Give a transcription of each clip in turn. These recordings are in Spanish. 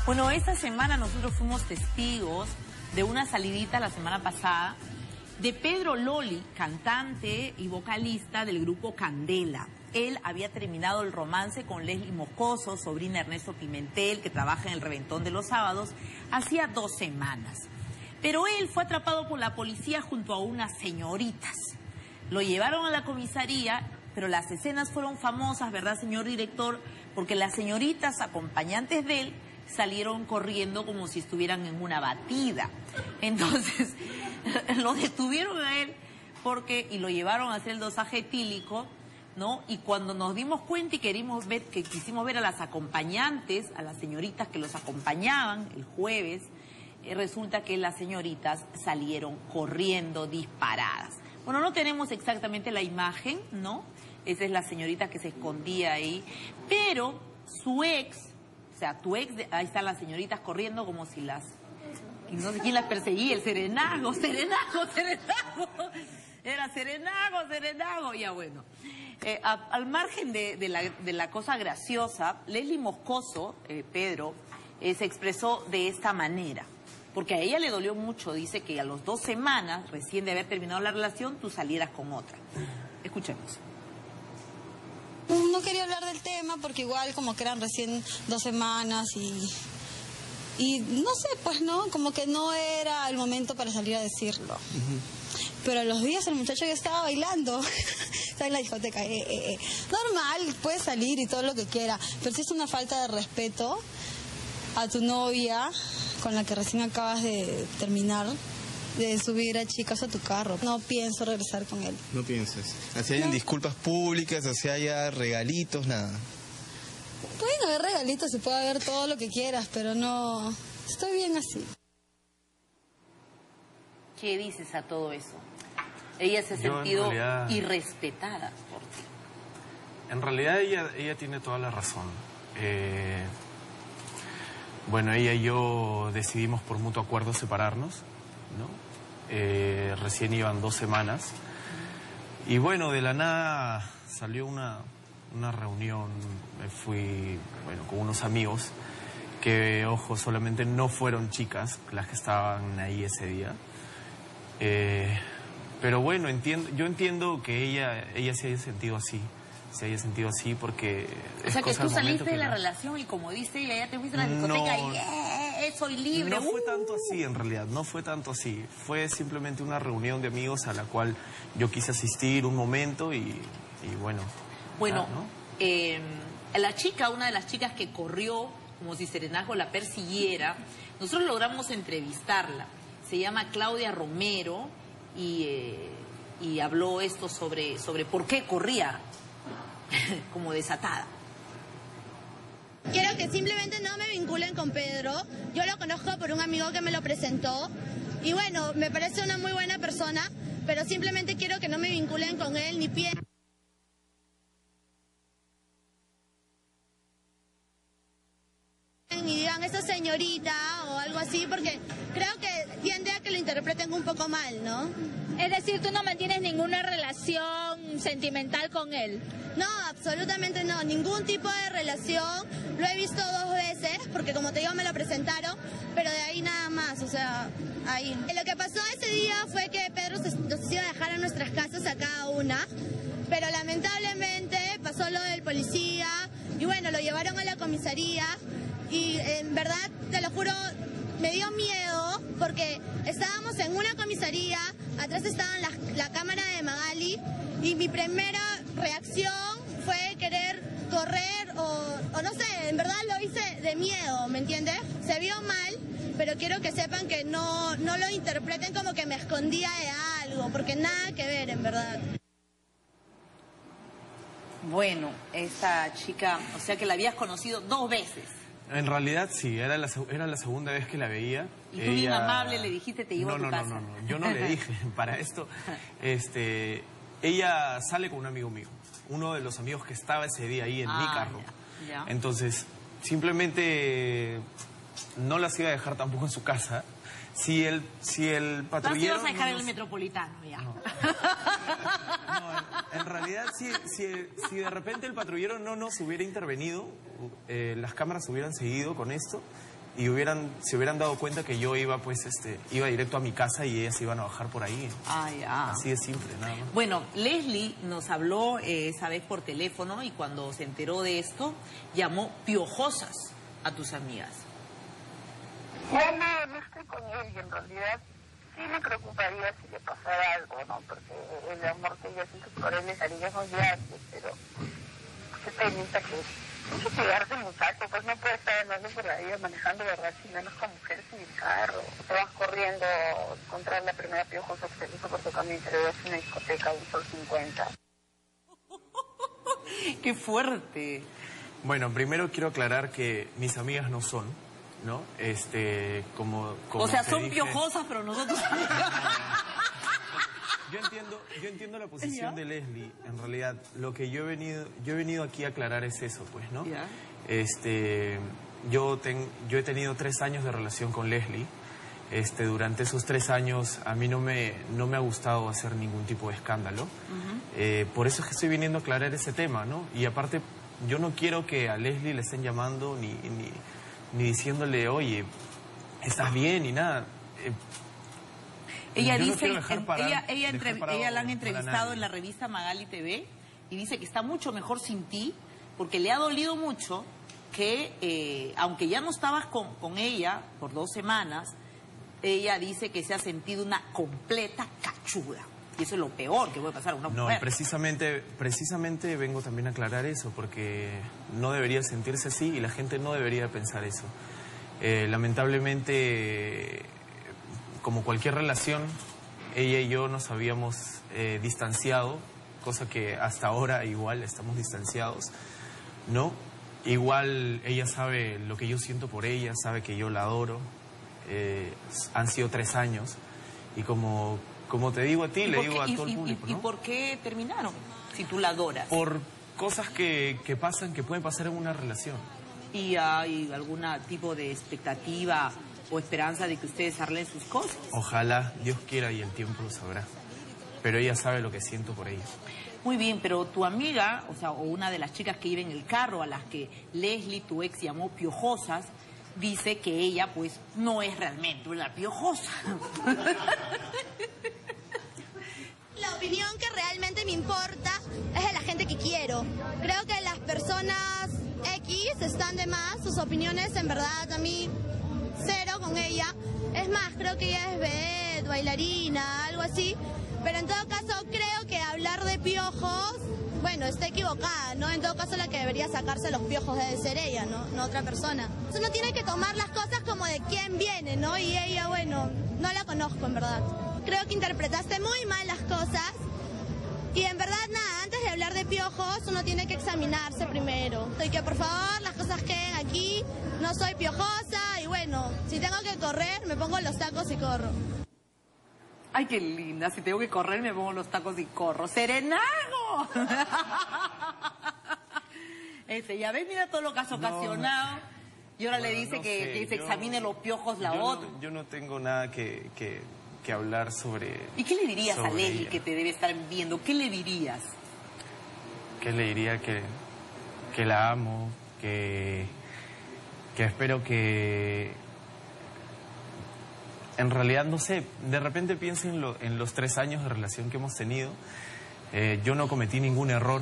Bueno, esta semana nosotros fuimos testigos de una salidita la semana pasada de Pedro Loli, cantante y vocalista del grupo Candela. Él había terminado el romance con Leslie Moscoso, sobrina de Ernesto Pimentel, que trabaja en el Reventón de los Sábados, hacía 2 semanas. Pero él fue atrapado por la policía junto a unas señoritas. Lo llevaron a la comisaría, pero las escenas fueron famosas, ¿verdad, señor director? Porque las señoritas acompañantes de él salieron corriendo como si estuvieran en una batida. Entonces, lo detuvieron a él y lo llevaron a hacer el dosaje etílico, ¿no? Y cuando nos dimos cuenta y quisimos ver a las acompañantes, a las señoritas que los acompañaban el jueves, resulta que las señoritas salieron corriendo disparadas. Bueno, no tenemos exactamente la imagen, ¿no? Esa es la señorita que se escondía ahí, pero su ex, o sea, tu ex, ahí están las señoritas corriendo como si no sé quién las perseguía, el Serenago. Era Serenago, ya bueno. Al margen de la cosa graciosa, Leslie Moscoso, Pedro, se expresó de esta manera. Porque a ella le dolió mucho, dice que a las 2 semanas, recién de haber terminado la relación, tú salieras con otra. Escuchemos. No quería hablar del tema porque igual como que eran recién 2 semanas y no sé, pues no, como que no era el momento para salir a decirlo. Pero a los días el muchacho ya estaba bailando, estaba en la discoteca. Normal, puedes salir y todo lo que quiera, pero si es una falta de respeto a tu novia con la que recién acabas de terminar, de subir a chicas a tu carro. No pienso regresar con él. No piensas. Así hayan disculpas públicas, así haya regalitos, nada. Pueden haber regalitos, se puede haber todo lo que quieras, pero no... Estoy bien así. ¿Qué dices a todo eso? Ella se ha sentido irrespetada por ti. En realidad ella tiene toda la razón. Bueno, ella y yo decidimos por mutuo acuerdo separarnos, ¿no? Recién iban 2 semanas. Y bueno, de la nada salió una reunión. Me fui, bueno, con unos amigos que, ojo, solamente no fueron chicas las que estaban ahí ese día. Pero bueno, yo entiendo que ella se haya sentido así. Se haya sentido así porque... O sea, que tú saliste de la relación y como dice ella, ya te fuiste a la discoteca y soy libre. No fue tanto así en realidad, no fue tanto así. Fue simplemente una reunión de amigos a la cual yo quise asistir un momento y bueno. Bueno, ¿no? La chica, una de las chicas que corrió como si Serenago la persiguiera, nosotros logramos entrevistarla. Se llama Claudia Romero y habló esto sobre por qué corría como desatada. Quiero que simplemente no me vinculen con Pedro. Yo lo conozco por un amigo que me lo presentó. Y bueno, me parece una muy buena persona, pero simplemente quiero que no me vinculen con él ni piensen y digan esa señorita o algo así, porque creo que tiende a que lo interpreten un poco mal, ¿no? Es decir, tú no mantienes ninguna relación sentimental con él. No, absolutamente no, ningún tipo de relación. Lo he visto 2 veces, porque como te digo me lo presentaron, pero de ahí nada más, o sea, ahí. Lo que pasó ese día fue que Pedro nos iba a dejar a nuestras casas a cada una, pero lamentablemente pasó lo del policía y bueno, lo llevaron a la comisaría y en verdad, te lo juro, me dio miedo porque estábamos en una comisaría, atrás estaba la cámara de Magali y mi primera reacción fue querer correr o no sé, en verdad lo hice de miedo, ¿me entiendes? Se vio mal, pero quiero que sepan que no lo interpreten como que me escondía de algo, porque nada que ver, en verdad. Bueno, esta chica, o sea que la habías conocido 2 veces. En realidad sí, era la segunda vez que la veía. Y tú bien amable le dijiste te llevo a tu casa. No, yo no le dije para esto. Ella sale con un amigo mío, uno de los amigos que estaba ese día ahí en mi carro. Ya. Entonces, simplemente no las iba a dejar tampoco en su casa. Si el patrullero... Las ibas a dejar en el Metropolitano, ya. No. En realidad, si de repente el patrullero no nos hubiera intervenido, las cámaras hubieran seguido con esto y se hubieran dado cuenta que yo iba, pues, iba directo a mi casa y ellas iban a bajar por ahí. Ah, ya. Así de simple, nada más. Bueno, Leslie nos habló esa vez por teléfono y cuando se enteró de esto, llamó piojosas a tus amigas. Bueno, no estoy con él y en realidad sí me preocuparía si le pasara algo, ¿no? Porque el amor que yo siento por él es cariño muy grande, pero se piensa que hay que cuidarse, muchacho, pues no puede estar andando por la vida manejando, ¿verdad? Si menos con mujeres sin el carro. Te vas corriendo contra la primera piojosa que te hizo por tu camino y te ves en una discoteca de un sol 50. ¡Qué fuerte! Bueno, primero quiero aclarar que mis amigas no son, ¿no? Como o sea, te son dije, piojosas, pero nosotros... Yo entiendo la posición de Leslie. En realidad, lo que yo he venido aquí a aclarar es eso, pues, ¿no? Ya. Yo he tenido 3 años de relación con Leslie. Durante esos 3 años a mí no me ha gustado hacer ningún tipo de escándalo. Por eso es que estoy viniendo a aclarar ese tema, ¿no? Y aparte, yo no quiero que a Leslie le estén llamando ni diciéndole, oye, ¿estás bien? Ni nada. Ella yo no dice, quiero dejar parar- ella la han para entrevistado nadie. en la revista Magali TV y dice que está mucho mejor sin ti porque le ha dolido mucho que, aunque ya no estabas con ella por 2 semanas, ella dice que se ha sentido una completa cachuda. Y eso es lo peor que puede pasar a una No, mujer. precisamente vengo también a aclarar eso, porque no debería sentirse así y la gente no debería pensar eso. Lamentablemente, como cualquier relación, ella y yo nos habíamos distanciado, cosa que hasta ahora igual estamos distanciados, ¿no? Igual ella sabe lo que yo siento por ella, sabe que yo la adoro. Han sido 3 años y como te digo a ti, le digo a todo el público, ¿Y ¿no? por qué terminaron? Si tú la adoras. Por cosas que pasan, que pueden pasar en una relación. ¿Y hay algún tipo de expectativa o esperanza de que ustedes arreglen sus cosas? Ojalá, Dios quiera y el tiempo lo sabrá. Pero ella sabe lo que siento por ella. Muy bien, pero tu amiga, o sea, o una de las chicas que iba en el carro a las que Leslie, tu ex, llamó piojosas, dice que ella, pues, no es realmente una piojosa. La opinión que realmente me importa es de la gente que quiero. Creo que las personas X están de más, sus opiniones en verdad a mí cero con ella. Es más, creo que ella es vedette, bailarina, algo así. Pero en todo caso creo que hablar de piojos, bueno, está equivocada, ¿no? En todo caso la que debería sacarse los piojos debe ser ella, no otra persona. Uno tiene que tomar las cosas como de quién viene, ¿no? Y ella, bueno, no la conozco en verdad. Creo que interpretaste muy mal las cosas y en verdad nada, antes de hablar de piojos uno tiene que examinarse primero. Y que por favor las cosas queden aquí, no soy piojosa y bueno, si tengo que correr me pongo los tacos y corro. Ay, qué linda. Si tengo que correr, me pongo los tacos y corro. ¡Serenago! Ya ves, mira todo lo que has ocasionado. Y ahora le dice que se examine los piojos la otra. Yo no tengo nada que hablar sobre... ¿Y qué le dirías a sobre Leslie ella. que te debe estar viendo? ¿Qué le dirías? Que le diría que la amo, que espero que... En realidad, no sé, de repente pienso en los 3 años de relación que hemos tenido. Yo no cometí ningún error.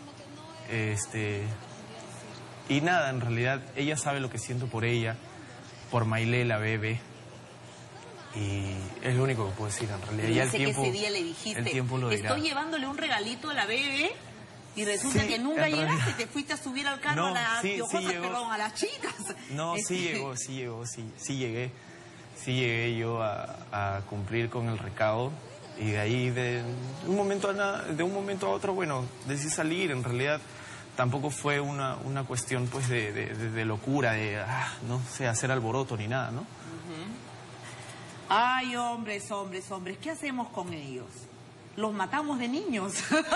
Y nada, en realidad, ella sabe lo que siento por ella, por Maile, la bebé. Y es lo único que puedo decir, en realidad. Pero Ya dice que ese día le dijiste, el tiempo lo dirá. estoy llevándole un regalito a la bebé, y resulta Sí, que nunca en llegaste, realidad. te fuiste a subir al carro No, a las sí piojosas, llegó. perdón, a las chicas. No, sí llegué. Sí llegué yo a cumplir con el recado. Y de ahí, de un momento a otro, bueno, decidí salir. En realidad, tampoco fue una cuestión, pues, de locura, no sé, hacer alboroto ni nada, ¿no? Ay, hombres, ¿qué hacemos con ellos? Los matamos de niños.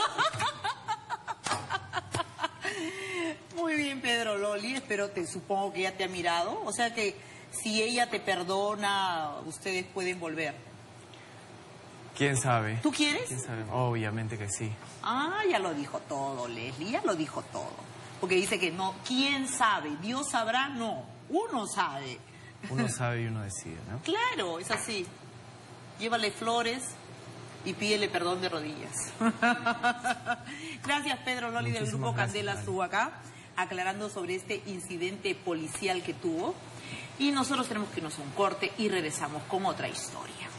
Muy bien, Pedro Loli, supongo que ella te ha mirado. O sea que si ella te perdona, ustedes pueden volver. ¿Quién sabe? ¿Tú quieres? ¿Quién sabe? Obviamente que sí. Ah, ya lo dijo todo, Leslie, ya lo dijo todo. Porque dice que no, ¿quién sabe? ¿Dios sabrá? No, uno sabe. Uno sabe y uno decide, ¿no? Claro, es así. Llévale flores y pídele perdón de rodillas. Gracias, Pedro Loli, del Grupo Candela, estuvo acá aclarando sobre este incidente policial que tuvo. Y nosotros tenemos que irnos a un corte y regresamos con otra historia.